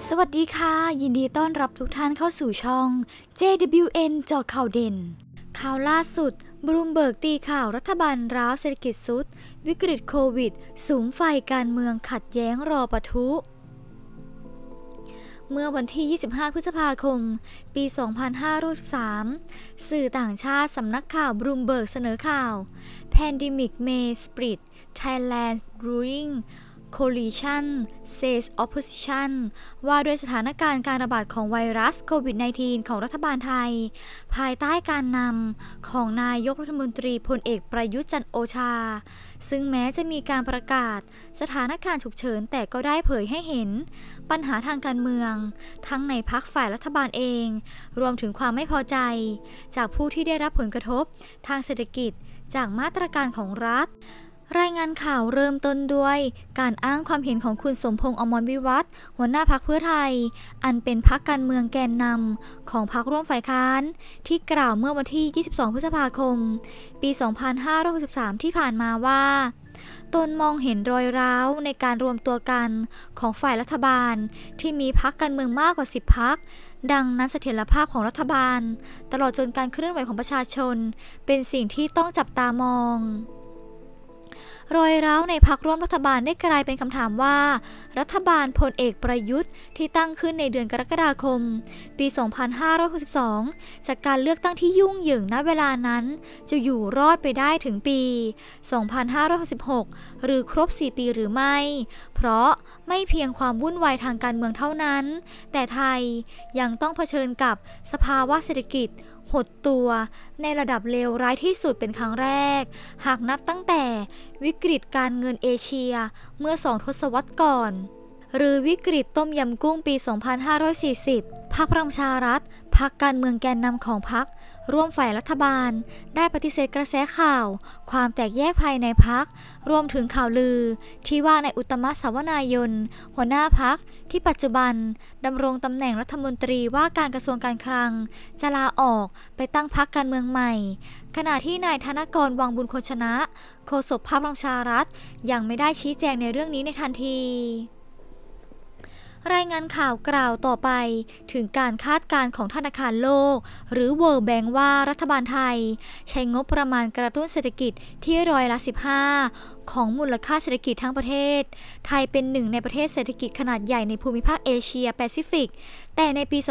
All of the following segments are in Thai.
สวัสดีค่ะยินดีต้อนรับทุกท่านเข้าสู่ช่อง JWN เจาะข่าวเด่นข่าวล่าสุดบลูมเบิร์กตีข่าวรัฐบาลร้าวเศรษฐกิจสุดวิกฤตโควิดสูงไฟการเมืองขัดแย้งรอปะทุเมื่อวันที่ 25 พฤษภาคม ปี 2563 สื่อต่างชาติสำนักข่าวบลูมเบิร์กเสนอข่าว Pandemic May Split Thailand Growing Coalition Says Opposition ว่าด้วยสถานการณ์การระบาดของไวรัสโควิด -19 ของรัฐบาลไทยภายใต้การนำของนายกรัฐมนตรีพลเอกประยุทธ์จันทร์โอชาซึ่งแม้จะมีการประกาศสถานการณ์ฉุกเฉินแต่ก็ได้เผยให้เห็นปัญหาทางการเมืองทั้งในพรรคฝ่ายรัฐบาลเองรวมถึงความไม่พอใจจากผู้ที่ได้รับผลกระทบทางเศรษฐกิจจากมาตรการของรัฐรายงานข่าวเริ่มต้นด้วยการอ้างความเห็นของคุณสมพงษ์ อมรวิวัฒน์หัวหน้าพรรคเพื่อไทยอันเป็นพรรคการเมืองแกนนำของพรรคร่วมฝ่ายค้านที่กล่าวเมื่อวันที่ 22 พฤษภาคม ปี 2563 ที่ผ่านมาว่าตนมองเห็นรอยร้าวในการรวมตัวกันของฝ่ายรัฐบาลที่มีพรรคการเมืองมากกว่า 10 พรรคดังนั้นเสถียรภาพของรัฐบาลตลอดจนการเคลื่อนไหวของประชาชนเป็นสิ่งที่ต้องจับตามองรอยร้าวในพรรคร่วมรัฐบาลได้กลายเป็นคำถามว่ารัฐบาลพลเอกประยุทธ์ที่ตั้งขึ้นในเดือนกรกฎาคมปี 2562 จากการเลือกตั้งที่ยุ่งเหยิงณเวลานั้นจะอยู่รอดไปได้ถึงปี 2566 หรือครบ 4 ปีหรือไม่เพราะไม่เพียงความวุ่นวายทางการเมืองเท่านั้นแต่ไทยยังต้องเผชิญกับสภาวะเศรษฐกิจหดตัวในระดับเลวร้ายที่สุดเป็นครั้งแรกหากนับตั้งแต่วิกฤตการเงินเอเชียเมื่อ2 ทศวรรษก่อนหรือวิกฤตต้มยำกุ้งปี 2540 พรรคพลังประชารัฐพรรคการเมืองแกนนำของพรรคร่วมฝ่ายรัฐบาลได้ปฏิเสธกระแสข่าวความแตกแยกภายในพรรครวมถึงข่าวลือที่ว่านายอุตตมะสาวนายนหัวหน้าพรรคที่ปัจจุบันดำรงตำแหน่งรัฐมนตรีว่าการกระทรวงการคลังจะลาออกไปตั้งพรรคการเมืองใหม่ขณะที่นายธนกร วังบุญคนชนะโฆษกพรรคพลังประชารัฐยังไม่ได้ชี้แจงในเรื่องนี้ในทันทีรายงานข่าวกล่าวต่อไปถึงการคาดการณ์ของธนาคารโลกหรือ World Bank ว่ารัฐบาลไทยใช้งบประมาณกระตุ้นเศรษฐกิจที่15%ของมูลค่าเศรษฐกิจทั้งประเทศไทยเป็นหนึ่งในประเทศเศรษฐกิจขนาดใหญ่ในภูมิภาคเอเชียแปซิฟิกแต่ในปี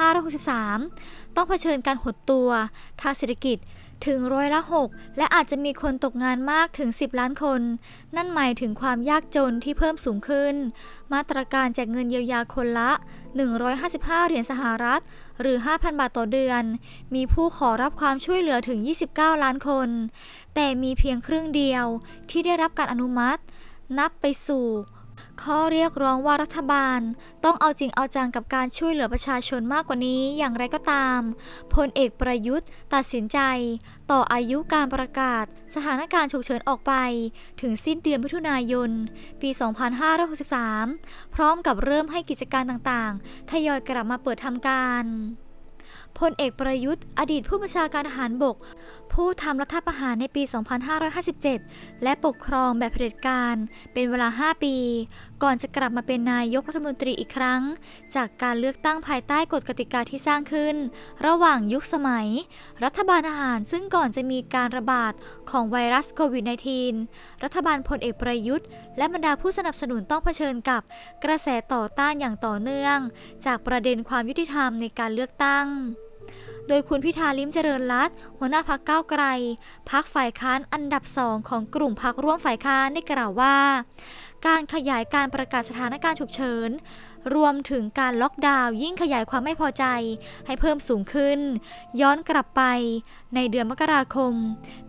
2563 ต้องเผชิญการหดตัวทางเศรษฐกิจถึง6%และอาจจะมีคนตกงานมากถึง10 ล้านคนนั่นหมายถึงความยากจนที่เพิ่มสูงขึ้นมาตรการแจกเงินเยียวยาคนละ155 เหรียญสหรัฐหรือ 5,000 บาทต่อเดือนมีผู้ขอรับความช่วยเหลือถึง29 ล้านคนแต่มีเพียงครึ่งเดียวที่ได้รับการอนุมัตินับไปสู่ข้อเรียกร้องว่ารัฐบาลต้องเอาจริงเอาจังกับการช่วยเหลือประชาชนมากกว่านี้อย่างไรก็ตามพลเอกประยุทธ์ตัดสินใจต่ออายุการประกาศสถานการณ์ฉุกเฉินออกไปถึงสิ้นเดือนมิถุนายนปี 2563 พร้อมกับเริ่มให้กิจการต่างๆทยอยกลับมาเปิดทำการพลเอกประยุทธ์อดีตผู้บัญชาการทหารบกผู้ทำรัฐประหารในปี 2557 และปกครองแบบเผด็จการเป็นเวลา 5 ปีก่อนจะกลับมาเป็นนายกรัฐมนตรีอีกครั้งจากการเลือกตั้งภายใต้กฎกติกาที่สร้างขึ้นระหว่างยุคสมัยรัฐบาลทหารซึ่งก่อนจะมีการระบาดของไวรัสโควิด -19 รัฐบาลพลเอกประยุทธ์และบรรดาผู้สนับสนุนต้องเผชิญกับกระแสต่อต้านอย่างต่อเนื่องจากประเด็นความยุติธรรมในการเลือกตั้งโดยคุณพิธา ลิ้มเจริญรัตน์หัวหน้าพรรคก้าวไกลพรรคฝ่ายค้านอันดับ 2 ของกลุ่มพรรคร่วมฝ่ายค้านได้กล่าวว่าการขยายการประกาศสถานการณ์ฉุกเฉินรวมถึงการล็อกดาวน์ยิ่งขยายความไม่พอใจให้เพิ่มสูงขึ้นย้อนกลับไปในเดือนมกราคมปี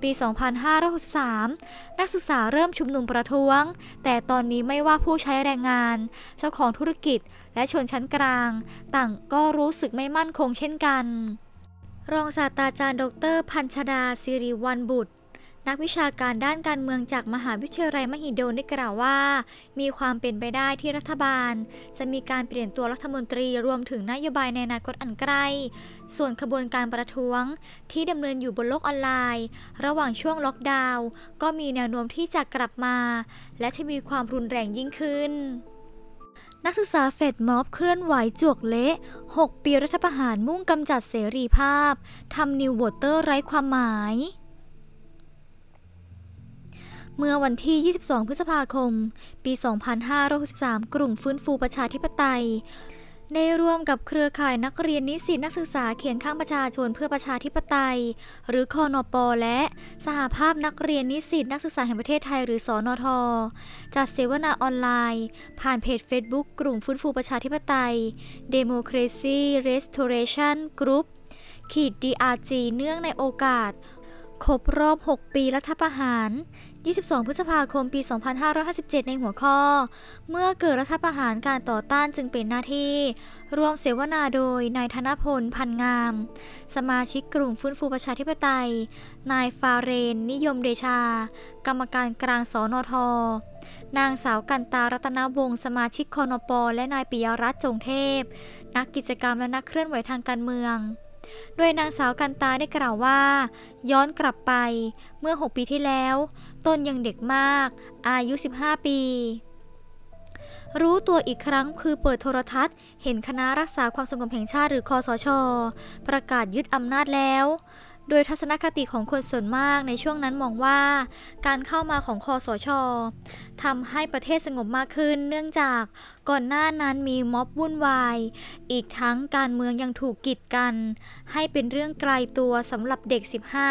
2563 นักศึกษาเริ่มชุมนุมประท้วงแต่ตอนนี้ไม่ว่าผู้ใช้แรงงานเจ้าของธุรกิจและชนชั้นกลางต่างก็รู้สึกไม่มั่นคงเช่นกันรองศาสตราจารย์ดร.พัญชดา สิริวัลย์บุตรนักวิชาการด้านการเมืองจากมหาวิทยาลัยมหิดลได้กล่าวว่ามีความเป็นไปได้ที่รัฐบาลจะมีการเปลี่ยนตัวรัฐมนตรีรวมถึงนโยบายในอนาคตอันใกล้ส่วนขบวนการประท้วงที่ดำเนินอยู่บนโลกออนไลน์ระหว่างช่วงล็อกดาวน์ก็มีแนวโน้มที่จะกลับมาและจะมีความรุนแรงยิ่งขึ้นนักศึกษาเฟดม็อบเคลื่อนไหวจวกเละ6 ปีรัฐประหารมุ่งกำจัดเสรีภาพทำนิวโวเตอร์ไร้ความหมายเมื่อวันที่ 22 พฤษภาคม ปี 2563 กลุ่มฟื้นฟูประชาธิปไตยได้ร่วมกับเครือข่ายนักเรียนนิสิตนักศึกษาเคียงข้างประชาชนเพื่อประชาธิปไตยหรือคนป.และสหภาพนักเรียนนิสิตนักศึกษาแห่งประเทศไทยหรือสนท.จัดเสวนาออนไลน์ผ่านเพจ Facebook กลุ่มฟื้นฟูประชาธิปไตย Democracy Restoration Group DRG เนื่องในโอกาสครบรอบ 6 ปีรัฐประหาร 22 พฤษภาคม ปี 2557 ในหัวข้อเมื่อเกิดรัฐประหารการต่อต้านจึงเป็นหน้าที่ร่วมเสวนาโดยนายธนพล พันงามสมาชิกกลุ่มฟื้นฟูประชาธิปไตยนายฟาเรนนิยมเดชากรรมการกลางสนท.นางสาวกันตารัตนวงศ์สมาชิกคนป.และนายปิยรัตน์จงเทพนักกิจกรรมและนักเคลื่อนไหวทางการเมืองโดยนางสาวกันตาได้กล่าวว่าย้อนกลับไปเมื่อ6 ปีที่แล้วตนยังเด็กมากอายุ15 ปีรู้ตัวอีกครั้งคือเปิดโทรทัศน์เห็นคณะรักษาความสงบแห่งชาติหรือคสช.ประกาศยึดอำนาจแล้วโดยทัศนคติของคนส่วนมากในช่วงนั้นมองว่าการเข้ามาของคสช.ทำให้ประเทศสงบมากขึ้นเนื่องจากก่อนหน้านั้นมีม็อบวุ่นวายอีกทั้งการเมืองยังถูกกีดกันให้เป็นเรื่องไกลตัวสำหรับเด็ก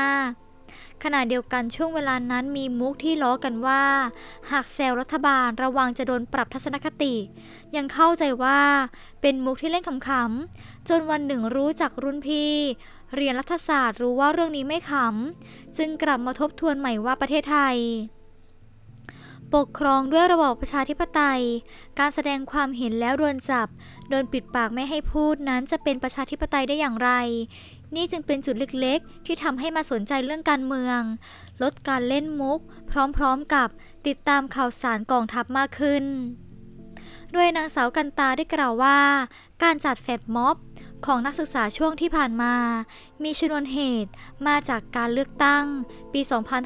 15ขณะเดียวกันช่วงเวลานั้นมีมุกที่ล้อกันว่าหากแซวรัฐบาลระวังจะโดนปรับทัศนคติยังเข้าใจว่าเป็นมุกที่เล่นขำๆจนวันหนึ่งรู้จักรุ่นพี่เรียนรัฐศาสตร์รู้ว่าเรื่องนี้ไม่ขำจึงกลับมาทบทวนใหม่ว่าประเทศไทยปกครองด้วยระบอบประชาธิปไตยการแสดงความเห็นแล้วโดนจับโดนปิดปากไม่ให้พูดนั้นจะเป็นประชาธิปไตยได้อย่างไรนี่จึงเป็นจุดเล็กๆที่ทำให้มาสนใจเรื่องการเมืองลดการเล่นมุกพร้อมๆกับติดตามข่าวสารกองทัพมากขึ้นโดยนางสาวกันตาได้กล่าวว่าการจัดแฟดม็อบของนักศึกษาช่วงที่ผ่านมามีชนวนเหตุมาจากการเลือกตั้งปี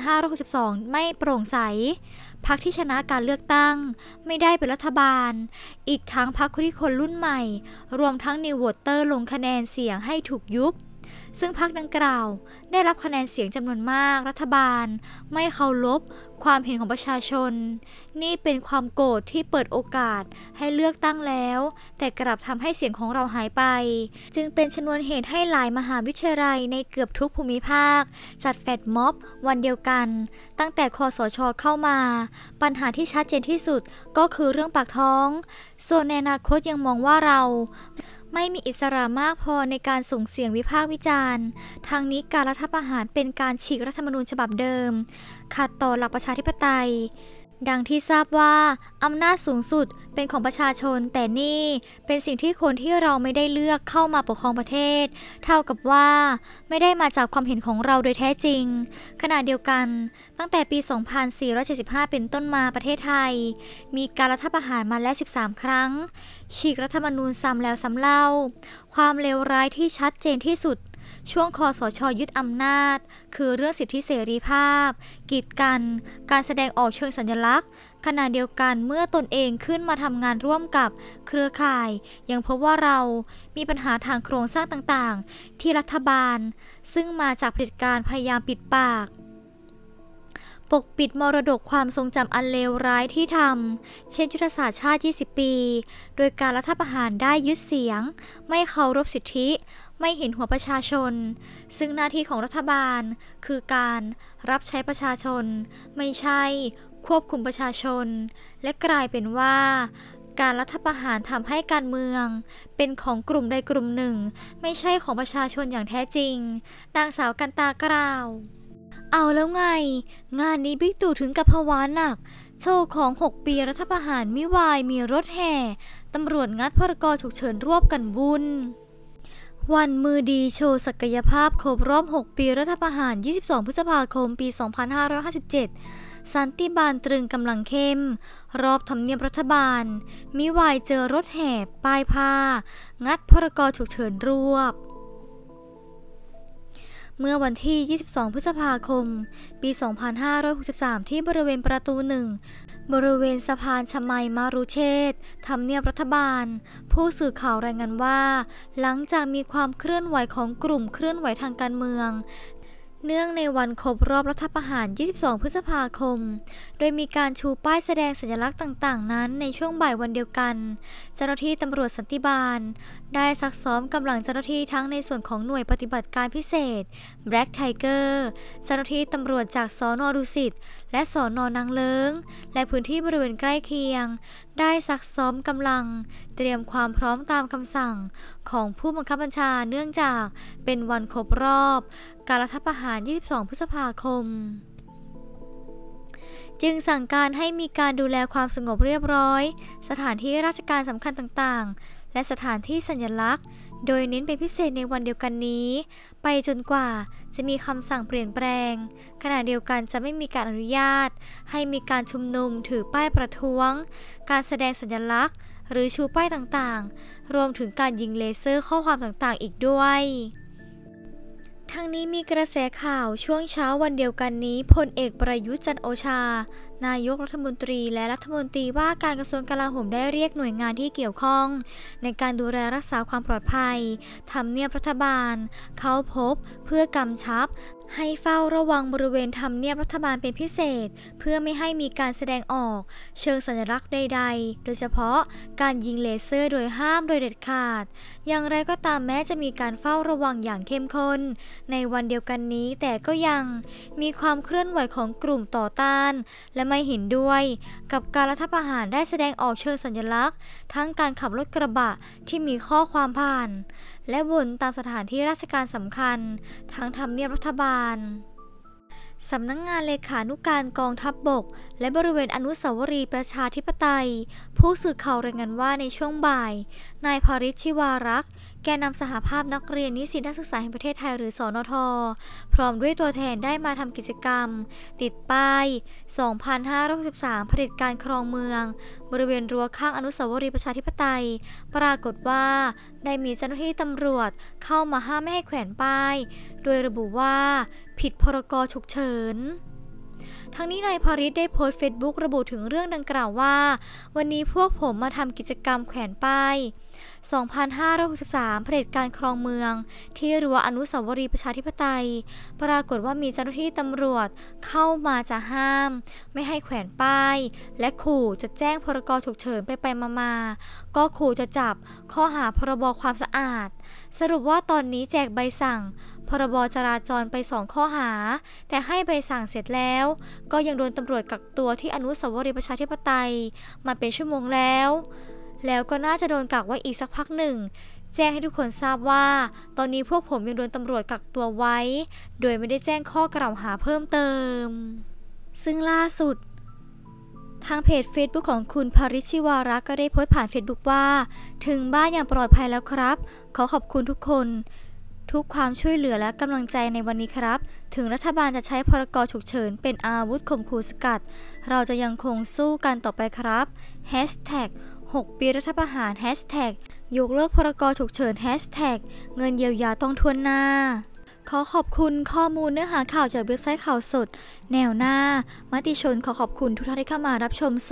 2562 ไม่โปร่งใสพรรคที่ชนะการเลือกตั้งไม่ได้เป็นรัฐบาลอีกทั้งพรรคที่คนรุ่นใหม่รวมทั้งนิวโวเตอร์ลงคะแนนเสียงให้ถูกยุบซึ่งพรรคดังกล่าวได้รับคะแนนเสียงจำนวนมากรัฐบาลไม่เคารพความเห็นของประชาชนนี่เป็นความโกรธที่เปิดโอกาสให้เลือกตั้งแล้วแต่กลับทำให้เสียงของเราหายไปจึงเป็นชนวนเหตุให้หลายมหาวิทยาลัยในเกือบทุกภูมิภาคจัดแฟดม็อบวันเดียวกันตั้งแต่คสช.เข้ามาปัญหาที่ชัดเจนที่สุดก็คือเรื่องปากท้องส่วนในอนาคตยังมองว่าเราไม่มีอิสระมากพอในการส่งเสียงวิพากษ์วิจารณ์ทางนี้การรัฐประหารเป็นการฉีกรัฐธรรมนูญฉบับเดิมขัดต่อหลักประชาธิปไตยดังที่ทราบว่าอำนาจสูงสุดเป็นของประชาชนแต่นี่เป็นสิ่งที่คนที่เราไม่ได้เลือกเข้ามาปกครองประเทศเท่ากับว่าไม่ได้มาจากความเห็นของเราโดยแท้จริงขณะเดียวกันตั้งแต่ปี 2475 เป็นต้นมาประเทศไทยมีการรัฐประหารมาแล้ว 13 ครั้งฉีกรัฐธรรมนูญซ้ำแล้วซ้ำเล่าความเลวร้ายที่ชัดเจนที่สุดช่วงคสช.ยึดอำนาจคือเรื่องสิทธิเสรีภาพกีดกันการแสดงออกเชิงสัญลักษณ์ขณะเดียวกันเมื่อตนเองขึ้นมาทำงานร่วมกับเครือข่ายยังพบว่าเรามีปัญหาทางโครงสร้างต่างๆที่รัฐบาลซึ่งมาจากเผด็จการพยายามปิดปากปกปิดมรดกความทรงจำอันเลวร้ายที่ทำเช่นยุทธศาสตร์ชาติ 20 ปี โดยการรัฐประหารได้ยึดเสียงไม่เคารพสิทธิไม่เห็นหัวประชาชนซึ่งหน้าที่ของรัฐบาลคือการรับใช้ประชาชนไม่ใช่ควบคุมประชาชนและกลายเป็นว่าการรัฐประหารทำให้การเมืองเป็นของกลุ่มใดกลุ่มหนึ่งไม่ใช่ของประชาชนอย่างแท้จริงนางสาวกันตากล่าวเอาแล้วไงงานนี้บิ๊กตู่ถึงกับภาวะหนักโชว์ของ6 ปีรัฐประหารมิวายมีรถแห่ตำรวจงัดพรก.ฉุกเฉินรวบกันวุ่นวันมือดีโชว์ศักยภาพครบรอบ 6 ปีรัฐประหาร 22 พฤษภาคม ปี 2557 สันติบาลตรึงกำลังเข้มรอบทำเนียบรัฐบาลมิวายเจอรถแห่ป้ายผ้างัดพรก.ฉุกเฉินรวบเมื่อวันที่ 22 พฤษภาคม ปี 2563 ที่บริเวณประตู 1 บริเวณสะพานชมัยมารุเชษฐ์ทำเนียบรัฐบาล ผู้สื่อข่าวรายงานว่า หลังจากมีความเคลื่อนไหวของกลุ่มเคลื่อนไหวทางการเมืองเนื่องในวันครบรอบรัฐประหาร 22 พฤษภาคม โดยมีการชูป้ายแสดงสัญลักษณ์ต่างๆนั้นในช่วงบ่ายวันเดียวกัน เจ้าหน้าที่ตำรวจสันติบาลได้ซักซ้อมกำลังเจ้าหน้าที่ทั้งในส่วนของหน่วยปฏิบัติการพิเศษ Black Tiger เจ้าหน้าที่ตำรวจจากสน.ดุสิตและสน.นางเลิ้งและพื้นที่บริเวณใกล้เคียงได้ซักซ้อมกำลังเตรียมความพร้อมตามคำสั่งของผู้บังคับบัญชาเนื่องจากเป็นวันครบรอบการรัฐประหาร 22 พฤษภาคม จึงสั่งการให้มีการดูแลความสงบเรียบร้อยสถานที่ราชการสำคัญต่างๆและสถานที่สัญลักษณ์โดยเน้นเป็นพิเศษในวันเดียวกันนี้ไปจนกว่าจะมีคำสั่งเปลี่ยนแปลงขณะเดียวกันจะไม่มีการอนุญาตให้มีการชุมนุมถือป้ายประท้วงการแสดงสัญลักษณ์หรือชูป้ายต่างๆรวมถึงการยิงเลเซอร์ข้อความต่างๆอีกด้วยทั้งนี้มีกระแสข่าวช่วงเช้าวันเดียวกันนี้พลเอกประยุทธ์จันทร์โอชานายกรัฐมนตรีและรัฐมนตรีว่าการกระทรวงกลาโหมได้เรียกหน่วยงานที่เกี่ยวข้องในการดูแลรักษาความปลอดภัยทำเนียบรัฐบาลเข้าพบเพื่อกำชับให้เฝ้าระวังบริเวณทำเนียบรัฐบาลเป็นพิเศษเพื่อไม่ให้มีการแสดงออกเชิงสัญลักษณ์ใดๆโดยเฉพาะการยิงเลเซอร์โดยห้ามโดยเด็ดขาดอย่างไรก็ตามแม้จะมีการเฝ้าระวังอย่างเข้มข้นในวันเดียวกันนี้แต่ก็ยังมีความเคลื่อนไหวของกลุ่มต่อต้านและไม่เห็นด้วยกับการรัฐประหารได้แสดงออกเชิงสัญลักษณ์ทั้งการขับรถกระบะที่มีข้อความผ่านและวนตามสถานที่ราชการสำคัญทั้งทำเนียบรัฐบาลสำนักงานเลขานุการกองทัพบกและบริเวณอนุสาวรีย์ประชาธิปไตยผู้สื่อข่าวรายงานว่าในช่วงบ่ายนายภริช ชิวารักษ์แกนนำสหภาพนักเรียนนิสิตนักศึกษาแห่งประเทศไทยหรือสนท.พร้อมด้วยตัวแทนได้มาทำกิจกรรมติดป้าย 2563 เผด็จการครองเมืองบริเวณรั้วข้างอนุสาวรีย์ประชาธิปไตยปรากฏว่าได้มีเจ้าหน้าที่ตำรวจเข้ามาห้ามไม่ให้แขวนป้ายโดยระบุว่าผิดพรก.ฉุกเฉินทั้งนี้นายภริชได้โพสต์เฟซบุ๊กระบุถึงเรื่องดังกล่าวว่าวันนี้พวกผมมาทำกิจกรรมแขวนป้าย 2563 เผด็จการครองเมืองที่รั้วอนุสาวรีย์ประชาธิปไตยปรากฏว่ามีเจ้าหน้าที่ตำรวจเข้ามาจะห้ามไม่ให้แขวนป้ายและขู่จะแจ้งพรก.ฉุกเฉินไปมาก็ขู่จะจับข้อหาพรบ.ความสะอาดสรุปว่าตอนนี้แจกใบสั่งพรบ.จราจรไป2ข้อหาแต่ให้ใบสั่งเสร็จแล้วก็ยังโดนตำรวจกักตัวที่อนุสาวรีย์ประชาธิปไตยมาเป็นชั่วโมงแล้วก็น่าจะโดนกักไว้อีกสักพักหนึ่งแจ้งให้ทุกคนทราบว่าตอนนี้พวกผมยังโดนตำรวจกักตัวไว้โดยไม่ได้แจ้งข้อกล่าวหาเพิ่มเติมซึ่งล่าสุดทางเพจ Facebook ของคุณภริช ชิวารักษ์ก็ได้โพสต์ผ่าน Facebook ว่าถึงบ้านอย่างปลอดภัยแล้วครับขอขอบคุณทุกคนทุกความช่วยเหลือและกำลังใจในวันนี้ครับถึงรัฐบาลจะใช้พรก.ฉุกเฉินเป็นอาวุธข่มขู่สกัดเราจะยังคงสู้กันต่อไปครับ 6 ปีรัฐประหาร ยกเลิกพรก.ฉุกเฉิน เงินเยียวยาต้องถ้วนหน้าขอขอบคุณข้อมูลเนื้อหาข่าวจากเว็บไซต์ข่าวสดแนวหน้ามติชนขอขอบคุณทุกท่านที่เข้ามารับชม